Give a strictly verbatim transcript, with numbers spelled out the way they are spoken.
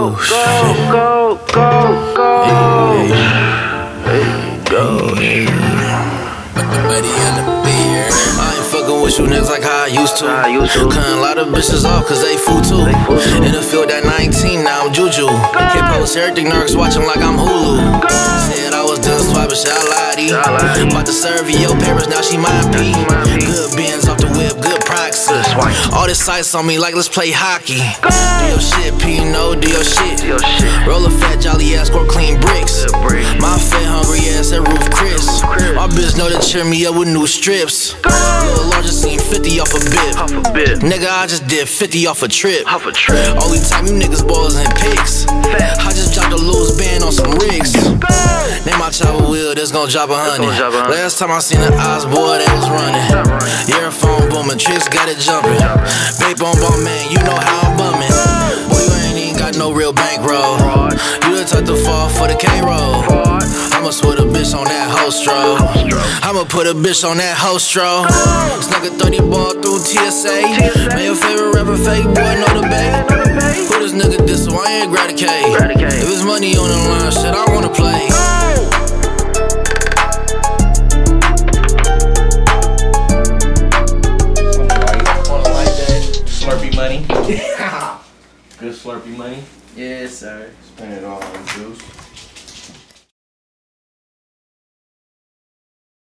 go, go, go, go, go. Hey, go. Buddy in the beer. I ain't fucking with you niggas like how I used to. I used to. Cutting a lot of bitches off cause they fool too. In the field at nineteen, now I'm Juju. Hip post everything, narcs watching like I'm Hulu. Said I was done swiping, shit, I lied to you. About to serve you your papers, now she my P. Good bends off the whip, good proxy. All this ice on me like let's play hockey. Do your shit, Peno, do your shit. Roll a fat, jolly ass, score clean bricks. My fat, hungry ass at roof Chris. My bitch know to cheer me up with new strips. Little larger seen fifty off a bib. Nigga, I just did fifty off a trip. Only time you niggas balls and picks. I just dropped a loose band on some rigs. Name my chopper wheel, that's gon' drop a hundred. Last time I seen the eyes, boy, they was running. Earphone booming, tricks got it jumping. Babe on bum, man, you know how I'm bumming. Boy, you ain't even got no real bankroll. You the type to fall for the K-roll. I'ma put a bitch on that hostro. I'ma put a bitch on that hostro. Snuck a thirty ball through T S A. Man, your favorite rapper fake, boy, know the bait. Who this nigga diss, so I ain't gratitude. If it's money on the line, shit, I wanna play. Wanna like that Slurpee money? Good Slurpee money? Yes, sir. Spend it all on juice.